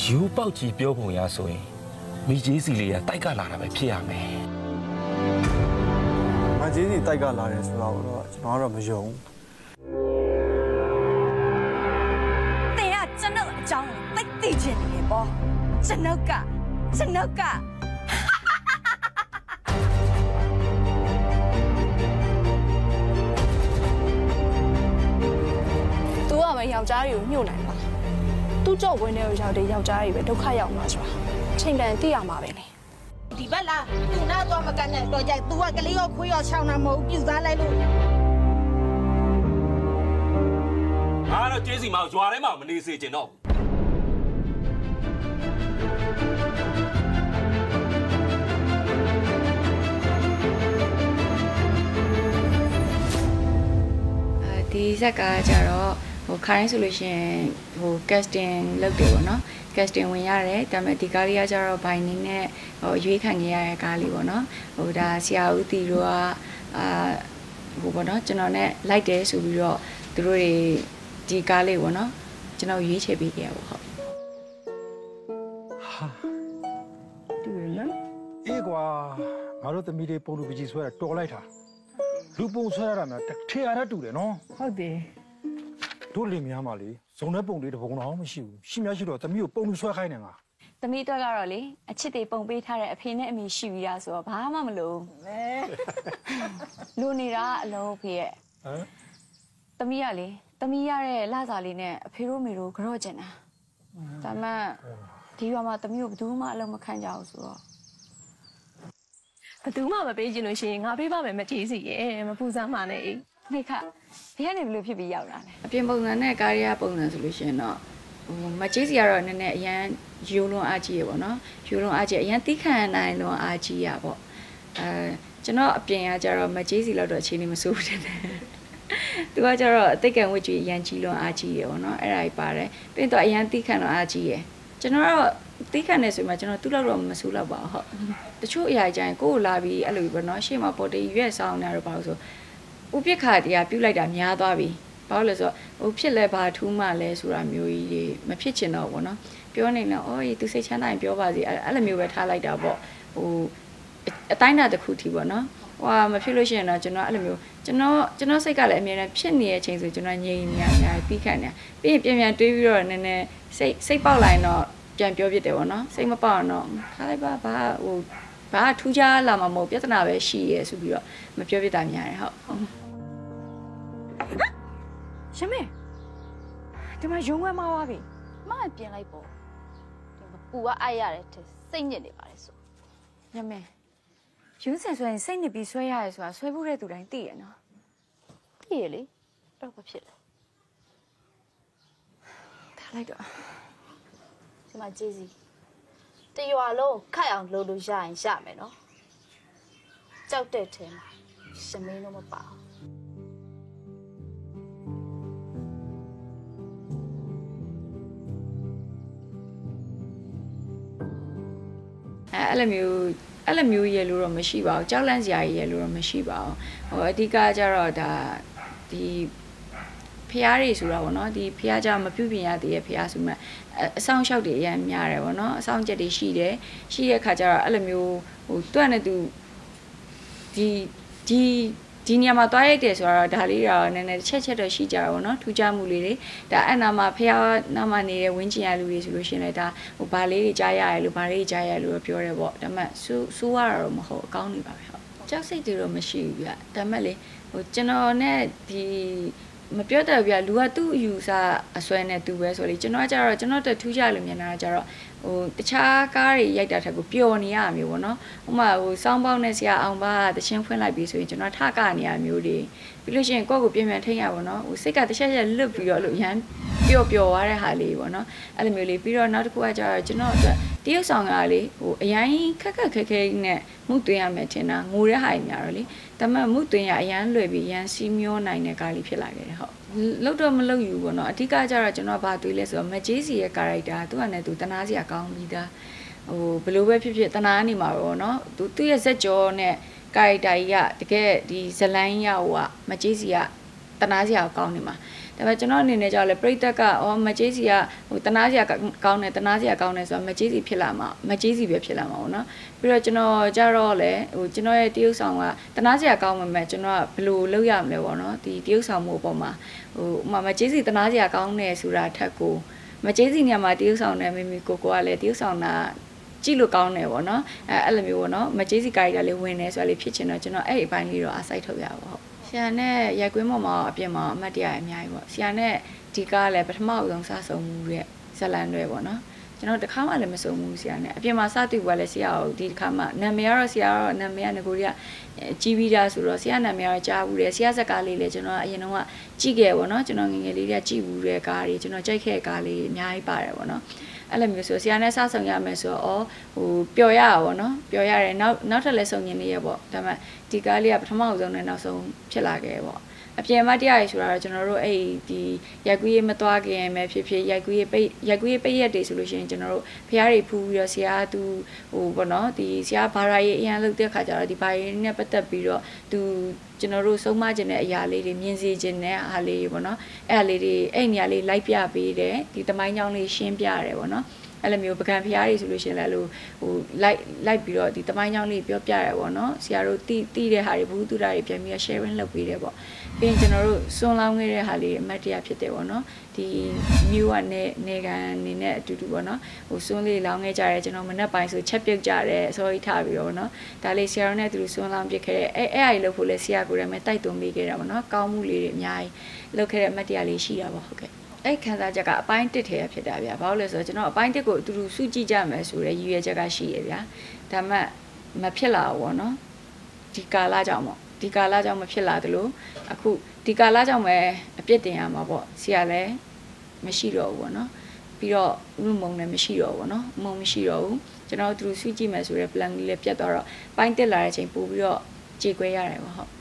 ယူပေါက်ကြီးပြောပုံရဆိုရင်မိကြီးစီလေးကတိုက်ကလာတာပဲဖြစ်ရမယ်မကြီးစီတိုက်ကလာတယ်ဆိုတော့ကျွန်တော်ကတော့မယုံတင်ကကျွန်ုပ်အကြောင်းကိုသိသိချင်နေပေါ့ကျွန်ုပ်ကသူကပဲယောက်ျားတွေကိုညှို့နိုင်ပါသူကြောက်ဝင်းတဲ့ရောက်တဲ့ယောက်ျားတွေပဲဒုက္ခရောက်မှာဆိုတာချိန်တန်သိရမှာပဲလေဒီဘက်လားသူနာတော့မကန်နဲ့တော့ကြိုက် तू ကကလေးရောခွေးရောချောင်းတာမဟုတ်ပြူစားလိုက်လို့ငါတော့ကျေးစီမောင်ရွာထဲမှာမနေစေချင်တော့ဒီဇက်ကကြတော့ခါတိုင်းဆိုလို့ရှိရင်casting လုပ်တယ်ပေါ့နော် casting ဝင်ရတယ်ဒါပေမဲ့ဒီကားလေးကကြတော့ binding နဲ့ရွေးခံခဲ့ရတဲ့ကားလေးပေါ့နော်ဒါဆရာဦးတီတို့ကပေါ့နော်ကျွန်တော်နဲ့လိုက်တယ်ဆိုပြီးတော့သူတို့တွေဒီကားလေးပေါ့နော်ကျွန်တော်ရွေးချယ်ပေးခဲ့ရပေါ့ဟုတ်တူရနော်အေးကွာငါတို့သမီးတွေပုံလူပကြီးဆွဲတာတော်လိုက်တာလူပုံဆွဲရတာများတစ်ထည့်ရတဲ့တူတယ်နော်ဟုတ်တယ်တို့လင်များမှလေဇုံတဲ့ပုံလေးတစ်ပုံတော့မရှိဘူးရှိများရှိတော့သမီးကိုပုံလူဆွဲခိုင်းနေငါသမီးအတွက်ကတော့လေအချစ်တွေပုံပေးထားတဲ့အဖေနဲ့အမေရှိပြီးသားဆိုတော့ဘာမှမလို့လူနေတာအလုံးဖေရဲ့သမီးကလေသမီးရတဲ့လစာလေးနဲ့အဖေတို့မေတို့ကြော့ကျင်တာဒါမှဒီရွာမှာသမီးကိုဘယ်သူမှအလုံးမခံကြဘူးဆိုတော့ဘယ်သူမှမပေးချင်လို့ရှိရင်ငါပေးပါမယ်မကြည့်စီရဲ့မပူစမ်းမှနဲ့အေးမိခဒီကနေဘယ်လိုဖြစ်ပြီးရောက်လာလဲအပြင်ပုံစံနဲ့ကားရီယာပုံစံဆိုလို့ရှိရင်တော့မကြီးစီကတော့နည်းနည်းအရန်ယူလွန်အားကြီးရပေါ့နော်ယူလွန်အားကြီးအရန်တိခံနိုင်လွန်အားကြီးရပေါ့ကျွန်တော်အပြင်ကကြတော့မကြီးစီလောက်တော့အခြေအနေမဆိုးဘူးတဲ့သူကကြတော့အသိကံဝတ်ကြီးအရန်ကြီးလွန်အားကြီးရပေါ့နော်အဲ့ဒါကြီးပါတယ်ပြီးတော့အရန်တိခံလွန်အားကြီးရကျွန်တော်တော့တိခံနေဆိုမှကျွန်တော်သူ့လောက်တော့မဆိုးလောက်ပါဟုတ်တချို့အရာကြရင်ကိုယ်လာပြီးအဲ့လိုပဲနော်ရှေ့မှာပေါ်တေးရွက်ဆောင်နေတော့ပါလို့ဆိုဥပိ္ပခါတရားပြုတ်လိုက်တာများသွားပြီဘာလို့လဲဆိုတော့ဖြစ်လဲဘာထူးမှလဲဆိုတာမျိုးကြီးတွေမဖြစ်ချင်တော့ဘူးเนาะပြောနေတော့အော်သူစိတ်ချမ်းသာရင်ပြောပါစီအဲ့လိုမျိုးပဲထားလိုက်တာပေါ့အတိုင်းတာတစ်ခုထိပေါ့เนาะမဖြစ်လို့ရှိရင်တော့ကျွန်တော်အဲ့လိုမျိုးကျွန်တော်စိတ်ကလည်းအမြဲတမ်းဖြစ်နေတဲ့အချိန်ဆိုကျွန်တော်ငြိမ်နေရအများကြီးပြီးခံနေပြီးရင်ပြန်တွေးပြီးတော့နည်းနည်းစိတ်ပေါက်လိုက်တော့ပြန်ပြောပြတယ်ပေါ့เนาะစိတ်မပေါက်တော့ထားလိုက်ပါဘာထူးခြားလာမှာမဟုတ်ပြဿနာပဲရှိရဲဆိုပြီးတော့မပြောပြတာများတယ်ဟုတ်ရှင်မေဒီမှာရုံးဝဲမှားသွားပြီမပြင်လိုက်ပေါ့ဒီမှာပူကအိုက်ရတယ်စိတ်ညစ်နေပါလေဆိုညမေရုံးစင်ဆွဲရင်စိတ်ညစ်ပြီးဆွဲရတယ်ဆိုတာဆွဲဖို့တဲ့သူတိုင်းသိရနော်သိရလေတော့ဘာဖြစ်လဲထားလိုက်တော့ဒီမှာကျေးစီတရွာလုံးခတ်အောင်လုပ်လို့ရရင်ရမယ်နော်ကြောက်တဲ့ထဲမှာရှမင်းတော့မပါအဲ့လိုမျိုးရေလို့တော့မရှိပါဘူးကြောက်လန့်စရာရေလို့တော့မရှိပါဘူးအဓိကကျတော့ဒါဒီဖျားတွေဆိုတာပေါ့နော်ဒီဖျားကြမပြုတ်ပြင်ရသေးရဲ့ဖျားဆိုမှအဆောင်လျှောက်တွေအရင်များတယ်ပေါ့နော်အဆောင်ချက်တွေရှိတဲ့အခါကျတော့အဲ့လိုမျိုးတွန့်နေသူဒီနေရာမှာတွားရိုက်တယ်ဆိုတော့ဒါလေးတော့နည်းနည်းချက်တော့ရှိကြတာပေါ့နော်ထူးခြားမှုလေးတွေဒါအဲ့နာမှာဖျားနာမှာနေတဲ့ဝင်းကျင်ရလူတွေဆိုလို့ရှိရင်လည်းဒါဘာလေးတွေကြားရတယ်လို့ဘာလေးကြားရလို့ပြောတယ်ပေါ့ဒါမှဆိုးရတော့မဟုတ်အကောင်းနေပါပဲဟုတ်ကြောက်စိတ်တွေတော့မရှိဘူးဗျဒါမှလည်းကျွန်တော်နဲ့ဒီမပြောတတ်ဘူးဗျလူကသူ့အယူဆအစွဲနဲ့သူပဲဆိုလေကျွန်တော်ကကြတော့ကျွန်တော်တထူးကြလို့မြင်တာကကြတော့တခြားကားတွေရိုက်တာထက်ကိုပျော်နေရမျိုးပေါ့နော်ဥပမာစောင်းပေါက်နဲ့ဆရာအောင်ပါတချင်းဖွင့်လိုက်ပြီးဆိုရင်ကျွန်တော်ထကနေရမျိုးတွေပြီးလို့ရှိရင်ကိုယ့်ကိုပြန်ပြန်ထိန်းရပါတော့စိတ်ကတစ်ချက်ချက်လွတ်ပြီးတော့လို့ရမ်းပျော်သွားတဲ့ဟာလေးပေါ့နော်အဲ့လိုမျိုးလေးပြီးတော့နောက်တစ်ခုကကြတော့ကျွန်တော်အတွက်တရုပ်ဆောင်ကလေအရင်ခက်ခဲနဲ့မှုသွင်းရမယ်ထင်တာငိုတဲ့ဟာကြီးများတော့လေဒါမှမှုသွင်းရအရန်လွယ်ပြီးအရန်စီးမျောနိုင်တဲ့ကားလေးဖြစ်လာခဲ့တယ်ဟုတ်လောက်တော့မလောက်ယူပေါ့နော်အဓိကကျတော့ကျွန်တော်ဗာတွေးလဲဆိုတော့မကြေးစီရဲ့ကာရိုက်တာသူကလည်းသူတနာစရာကောင်းပြီးသားဘယ်လိုပဲဖြစ်ဖြစ်တနာနေမှာပေါ့နော်သူရဲ့ဇက်ကြောနဲ့ကာရိုက်တာကြီးကတကယ်ဒီဇလန်းကြီးကမကြေးစီကတနာစရာကောင်းနေမှာဒါပေမဲ့ကျွန်တော်အနေနဲ့ကြောက်လဲပြိတ္တကမကျေးစီကတနာစရာကောင်းတယ်တနာစရာကောင်းတယ်ဆိုတော့မကျေးစီဖြစ်လာမှာမကျေးစီပဲဖြစ်လာမှာပေါ့နော်ပြီးတော့ကျွန်တော်ကြတော့လဲကျွန်တော်ရဲ့တရုပ်ဆောင်ကတနာစရာကောင်းမှမဲ့ကျွန်တော်ကဘယ်လိုလုပ်ရမလဲပေါ့နော်ဒီတရုပ်ဆောင်မှုအပေါ်မှာမကျေးစီတနာစရာကောင်းတယ်ဆိုတာထက်ကိုမကျေးစီနေရာမှာတရုပ်ဆောင်နဲ့မိမိကိုကလည်းတရုပ်ဆောင်တာကြည့်လို့ကောင်းတယ်ပေါ့နော်အဲ့လိုမျိုးပေါ့နော်မကျေးစီကာရီတာလေးဝင်နေဆိုတာလေးဖြစ်ချင်တော့ကျွန်တော်အဲ့ဒီအပိုင်းလေးတော့အားစိုက်ထုတ်ရပါဟုတ်ဆရာနဲ့ရိုက်ကွင်းပေါ်မှာအပြင်မှာအမှတ်တရအများကြီးပေါ့ဆရာနဲ့ဒီကားလည်းပထမဆုံးစဆုံမှုရဲ့ဇလန်တွေပေါ့နော်ကျွန်တော်တခါမှလည်းမဆုံဘူးဆရာနဲ့အပြင်မှာစတွေ့ကလည်းဆရာကိုဒီတခါမှနာမည်ကတော့ဆရာကတော့နာမည်ကငကိုရီကကြီးပြီးသားဆိုတော့ဆရာနာမည်ကတော့ကြားဘူးတယ်ဆရာဇက်ကားလေးလည်းကျွန်တော်အရင်တော့ကြည့်ခဲ့ပေါ့နော်ကျွန်တော်ငငယ်လေးတွေကကြည့်ဘူးတဲ့ကားတွေကျွန်တော်ကြိုက်ခဲ့ကားလေးအများကြီးပါတယ်ပေါ့နော်အဲ့လိုမျိုးဆိုဆရာနဲ့စဆုံရမယ်ဆိုတော့ပျော်ရတာပေါ့နော်ပျော်ရတယ်နောက်ထပ်လည်းဆုံရင်နေရပေါ့ဒါပေမဲ့ဒီကားလေးကပထမဆုံးနဲ့နောက်ဆုံးဖြစ်လာခဲ့ပေါ့အပြင်မှာတရားရည်ဆိုတာတော့ကျွန်တော်တို့အဲ့ဒီရိုက်ကူးရေးမသွားခင်ပဲဖြစ်ဖြစ်ရိုက်ကူးရေးပိတ်ရက်တွေဆိုလို့ရှိရင်ကျွန်တော်တို့ဖျားတွေဖူးပြီးတော့ဆရာသူပေါ့နော်ဒီဆရာဘာသာရေးအရင်လုပ်တဲ့ခါကျတော့ဒီဘာရေးနဲ့ပတ်သက်ပြီးတော့သူကျွန်တော်တို့ဆုံးမခြင်းတဲ့အရာလေးတွေမြင်စေခြင်းတဲ့အားလေးပေါ့နော်အဲ့အလေးတွေအဲ့နေရာလေးလိုက်ပြပေးတယ်ဒီတမိုင်းကြောင်းလေးရှင်းပြရတယ်ပေါ့နော်အဲ့လိုမျိုးပကံဖျားတွေဆိုလို့ရှိရင်လည်းလိုက်ပြီးတော့ဒီတမိုင်းကြောင်းလေးပြောပြရတယ်ပေါ့နော်ဆရာတို့တီးတဲ့ဟာတွေဘူးတူတာတွေပြန်ပြီး sharing လုပ်ပေးတယ်ပေါ့ပြီးရင်ကျွန်တော်တို့စွန်လောင်းခဲ့တဲ့ဟာလေးအမှတ်တရဖြစ်တယ်ပေါ့နော်ဒီမျိုးကနေကန်နေနဲ့အတူတူပေါ့နော်စွန်လေးလောင်းခဲ့ကြတယ်ကျွန်တော်မနက်ပိုင်းဆိုချက်ပြုတ်ကြတယ်အစောကြီးထားပြီးတော့နော်ဒါလေးဆရာတို့နဲ့သူစွန်လောင်းပြစ်ခဲ့တဲ့အဲ့အရာကြီးလုပ်ဖို့လဲဆရာကိုယ်တိုင်ပဲတိုက်တွန်းပေးခဲ့တာပေါ့နော်ကောင်းမှုလေးတွေအများကြီးလုပ်ခဲ့တဲ့အမှတ်တရလေးရှိတာပေါ့ဟုတ်ကဲ့အဲ့ခန်းစားချက်ကအပိုင်း1ထဲဖြစ်တာဗျာဘာလို့လဲဆိုတော့ကျွန်တော်အပိုင်း1ကိုအတူတူစုကြည့်ကြမယ်ဆိုရဲရည်ရွယ်ချက်ကရှိရဗျာဒါမှမဖြစ်လာဘူးပေါ့နော်ဒီကာလကြောင့်ပေါ့ဒီကာလကြောင့်မဖြစ်လာသလိုအခုဒီကာလကြောင့်ပဲအပြစ်တင်ရမှာပေါ့ဆရာလည်းမရှိတော့ဘူးပေါ့နော်ပြီးတော့ဥမုံလည်းမရှိတော့ဘူးပေါ့နော်မုံမရှိတော့ဘူးကျွန်တော်တို့သူစုကြည့်မယ်ဆိုရဲ plan လေးလည်းပြတ်သွားတော့ပိုင်း1လာတဲ့အချိန်ပို့ပြီးတော့ကြေကွဲရတယ်ပေါ့ဟုတ်